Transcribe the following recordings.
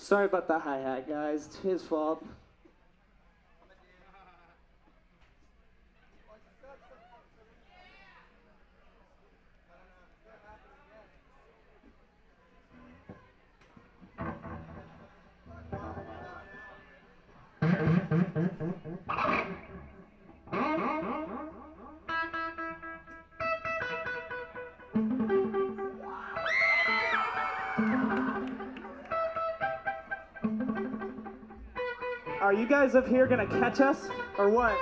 Sorry about the hi-hat, guys. It's his fault. Are you guys up here gonna catch us, or what?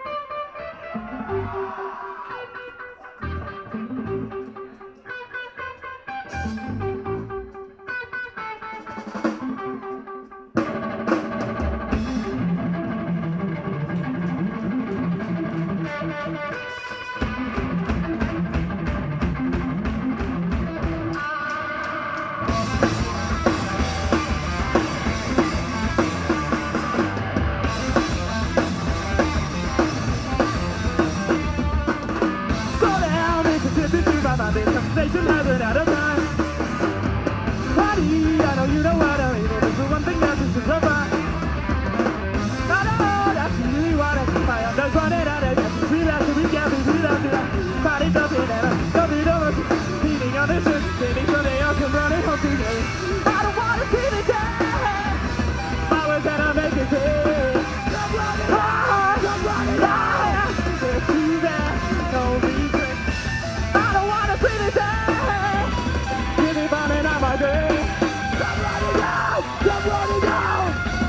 Conversation has run out of time. Honey, I know you know what I mean. There's the one thing that's to provide. No, no, that's really what I my under's running out of gas. We left to recap, we left to that. Party jumping and I'm jumping over. Feeding on the shirt, feeding Sunday, I'll come running home today. I don't want to see the day. I was gonna make it big. Come running on, come running on. It's too bad, no reason. I don't want to see the day. Give me bombing on my day. Come running out, come running out.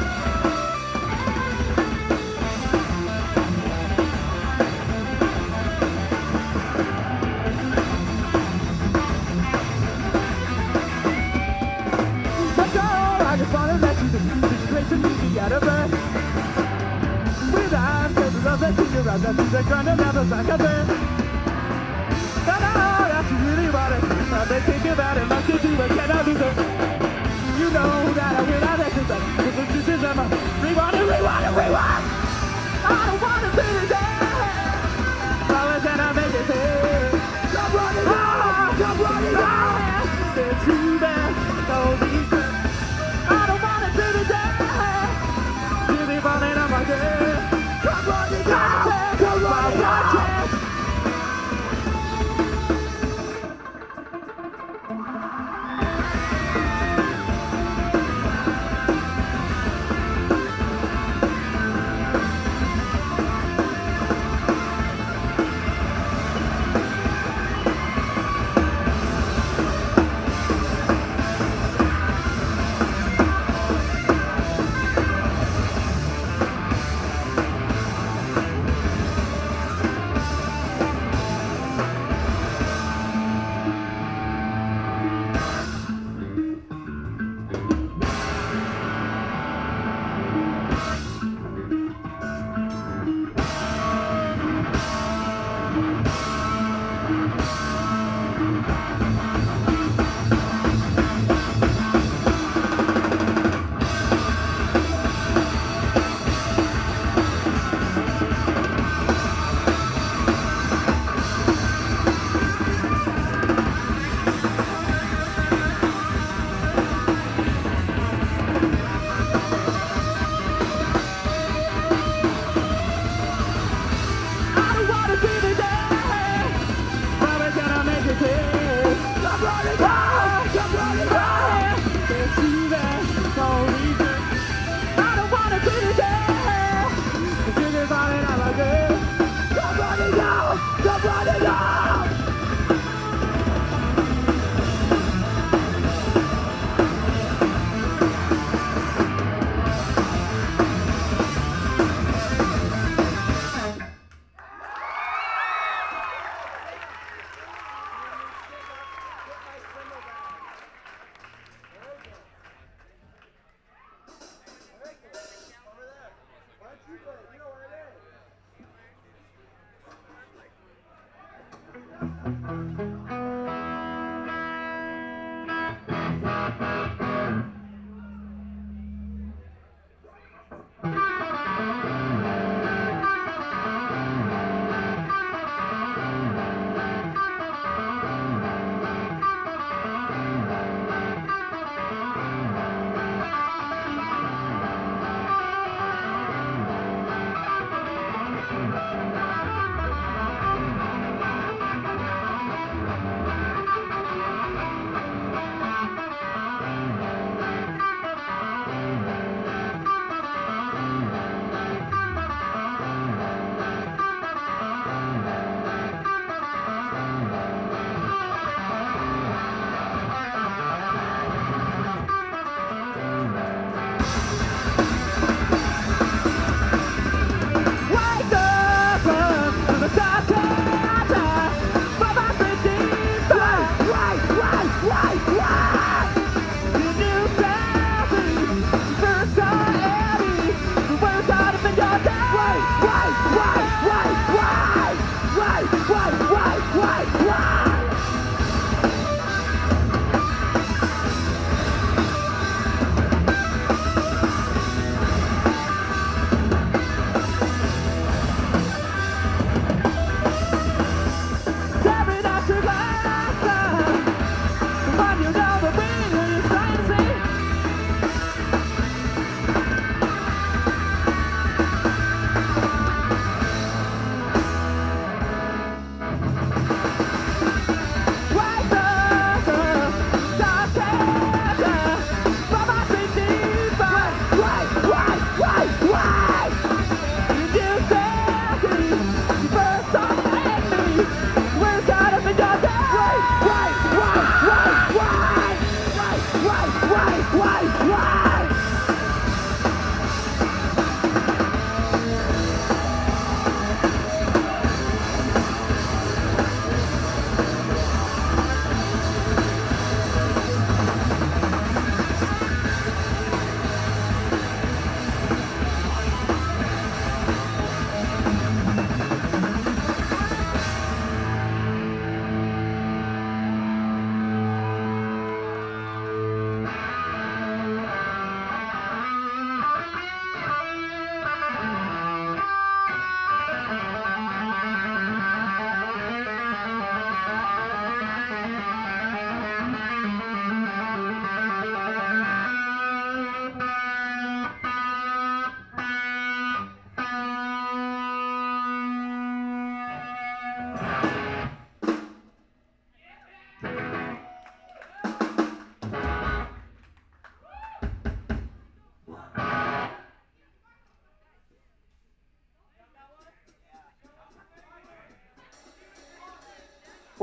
Let's go, I just want to let you know. It's great to meet me out of bed. With eyes, cause the love that you around, that's the kind of never back up there. That's really what it is. I've been thinking about it, like you do, but can I do that? You know that I will not exercise. This is a rewind and rewind and rewind. I don't want to see the day. How can I make it here? Come running out, come running out. It's too bad, no reason. I don't want to see the day. Give me falling on my day. Come running out, come running out.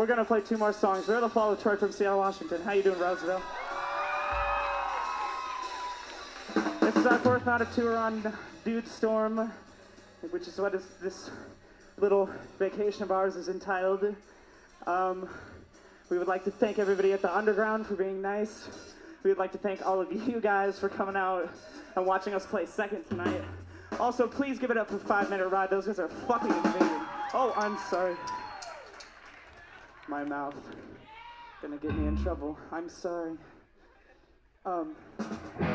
We're gonna play 2 more songs. We're gonna follow Troy from Seattle, Washington. How you doing, Roseville? This is our 4th night of tour on Dude Storm, which is what this little vacation of ours is entitled. We would like to thank everybody at the Underground for being nice. We would like to thank all of you guys for coming out and watching us play second tonight. Also, please give it up for 5 Minute Ride. Those guys are fucking amazing. Oh, I'm sorry. My mouth. Gonna get me in trouble. I'm sorry.